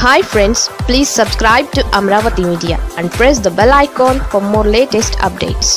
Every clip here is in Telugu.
Hi friends, please subscribe to Amravati Media and press the bell icon for more latest updates.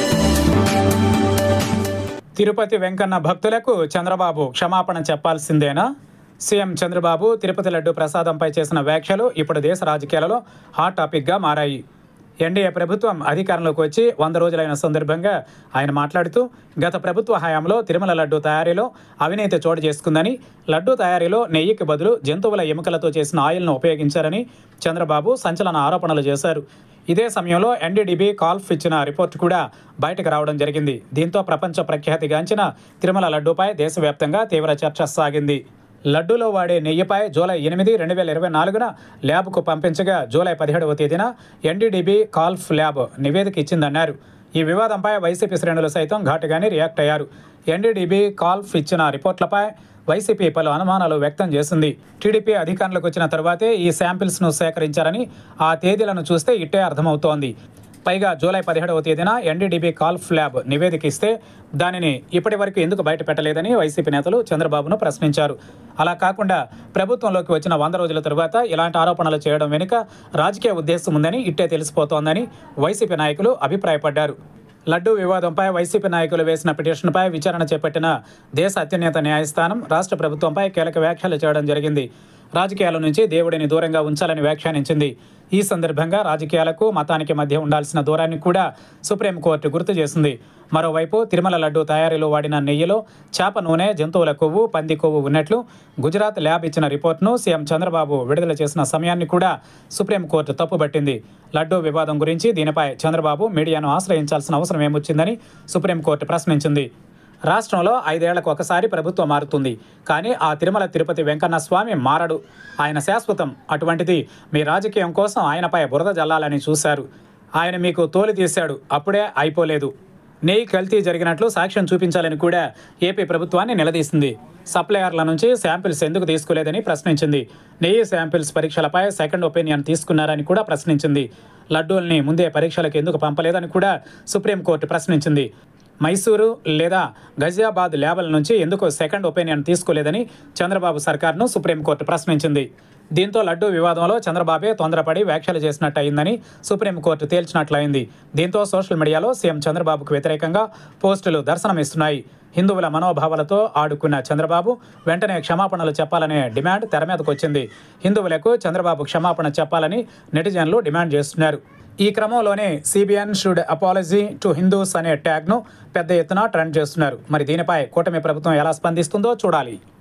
Tirupati Venkanna భక్తులకు చంద్రబాబు క్షమాపణ చెప్పాల్సిందేనా? సీఎం చంద్రబాబు తిరుపతి లడ్డు ప్రసాదంపై చేసిన వ్యాఖ్యలు ఇప్పుడు దేశ రాజకీయాలలో హాట్ టాపిక్గా మారాయి. ఎన్డీఏ ప్రభుత్వం అధికారంలోకి వచ్చి 100 రోజులైన సందర్భంగా ఆయన మాట్లాడుతూ గత ప్రభుత్వ హయాంలో తిరుమల లడ్డు తయారీలో అవినీతి చోటు చేసుకుందని, లడ్డు తయారీలో నెయ్యికి బదులు జంతువుల ఎముకలతో చేసిన ఆయిల్ను ఉపయోగించారని చంద్రబాబు సంచలన ఆరోపణలు చేశారు. ఇదే సమయంలో ఎన్డీడీబీ కాల్ఫ్ ఇచ్చిన రిపోర్టు కూడా బయటకు రావడం జరిగింది. దీంతో ప్రపంచ ప్రఖ్యాతిగాంచిన తిరుమల లడ్డూపై దేశవ్యాప్తంగా తీవ్ర చర్చ సాగింది. లడ్డూలో వాడే నెయ్యిపై జూలై 8, 2024 ల్యాబ్కు పంపించగా జూలై 17వ తేదీన ఎన్డీడీబీ కాల్ఫ్ ల్యాబ్ నివేదిక ఇచ్చిందన్నారు. ఈ వివాదంపై వైసీపీ శ్రేణులు సైతం ఘాటుగానే రియాక్ట్ అయ్యారు. ఎన్డీడీబీ కాల్ఫ్ ఇచ్చిన రిపోర్ట్లపై వైసీపీ పలు అనుమానాలు వ్యక్తం చేసింది. టీడీపీ అధికారంలోకి వచ్చిన తర్వాతే ఈ శాంపిల్స్ను సేకరించారని ఆ తేదీలను చూస్తే ఇట్టే అర్థమవుతోంది. పైగా జూలై 17వ తేదీన ఎన్డీడీబీ కాల్ఫ్ ల్యాబ్ నివేదిక ఇస్తే దానిని ఇప్పటి వరకు ఎందుకు బయట పెట్టలేదని వైసీపీ నేతలు చంద్రబాబును ప్రశ్నించారు. అలా కాకుండా ప్రభుత్వంలోకి వచ్చిన 100 రోజుల తరువాత ఇలాంటి ఆరోపణలు చేయడం వెనుక రాజకీయ ఉద్దేశం ఉందని ఇట్టే తెలిసిపోతోందని వైసీపీ నాయకులు అభిప్రాయపడ్డారు. లడ్డూ వివాదంపై వైసీపీ నాయకులు వేసిన పిటిషన్పై విచారణ చేపట్టిన దేశ అత్యున్నత న్యాయస్థానం రాష్ట్ర ప్రభుత్వంపై కీలక వ్యాఖ్యలు చేయడం జరిగింది. రాజకీయాల నుంచి దేవుడిని దూరంగా ఉంచాలని వ్యాఖ్యానించింది. ఈ సందర్భంగా రాజకీయాలకు మతానికి మధ్య ఉండాల్సిన దూరాన్ని కూడా సుప్రీంకోర్టు గుర్తు చేసింది. మరోవైపు తిరుమల లడ్డు తయారీలో వాడిన నెయ్యిలో చేప నూనె, జంతువుల కొవ్వు, పంది కొవ్వు ఉన్నట్లు గుజరాత్ ల్యాబ్ ఇచ్చిన రిపోర్ట్ను సీఎం చంద్రబాబు విడుదల చేసిన సమయాన్ని కూడా సుప్రీంకోర్టు తప్పుబట్టింది. లడ్డూ వివాదం గురించి దీనిపై చంద్రబాబు మీడియాను ఆశ్రయించాల్సిన అవసరం ఏమొచ్చిందని సుప్రీంకోర్టు ప్రశ్నించింది. రాష్ట్రంలో 5 ఏళ్లకు ఒకసారి ప్రభుత్వం మారుతుంది. కానీ ఆ తిరుమల తిరుపతి వెంకన్న స్వామి మారడు. ఆయన శాశ్వతం. అటువంటిది మీ రాజకీయం కోసం ఆయనపై బురద జల్లాలని చూశారు. ఆయన మీకు తోలు తీశాడు, అప్పుడే అయిపోలేదు. నెయ్యి కల్తీ జరిగినట్లు సాక్ష్యం చూపించాలని కూడా ఏపీ ప్రభుత్వాన్ని నిలదీసింది. సప్లయర్ల నుంచి శాంపిల్స్ ఎందుకు తీసుకోలేదని ప్రశ్నించింది. నెయ్యి శాంపిల్స్ పరీక్షలపై సెకండ్ ఒపీనియన్ తీసుకున్నారని కూడా ప్రశ్నించింది. లడ్డూల్ని ముందే పరీక్షలకు ఎందుకు పంపలేదని కూడా సుప్రీంకోర్టు ప్రశ్నించింది. మైసూరు లేదా గజియాబాద్ ల్యాబ్ల నుంచి ఎందుకు సెకండ్ ఒపీనియన్ తీసుకోలేదని చంద్రబాబు సర్కార్ను సుప్రీంకోర్టు ప్రశ్నించింది. దీంతో లడ్డూ వివాదంలో చంద్రబాబే తొందరపడి వ్యాఖ్యలు చేసినట్టు అయిందని సుప్రీంకోర్టు తేల్చినట్లయింది. దీంతో సోషల్ మీడియాలో సీఎం చంద్రబాబుకు వ్యతిరేకంగా పోస్టులు దర్శనమిస్తున్నాయి. హిందువుల మనోభావాలతో ఆడుకున్న చంద్రబాబు వెంటనే క్షమాపణలు చెప్పాలనే డిమాండ్ తెర మీదకు వచ్చింది. హిందువులకు చంద్రబాబు క్షమాపణ చెప్పాలని నెటిజన్లు డిమాండ్ చేస్తున్నారు. ఈ క్రమంలోనే CBN should apology to Hindus అనే ట్యాగ్ను పెద్ద ఎత్తున ట్రెండ్ చేస్తున్నారు. మరి దీనిపై కూటమి ప్రభుత్వం ఎలా స్పందిస్తుందో చూడాలి.